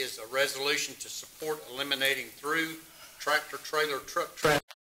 is a resolution to support eliminating through tractor trailer truck traffic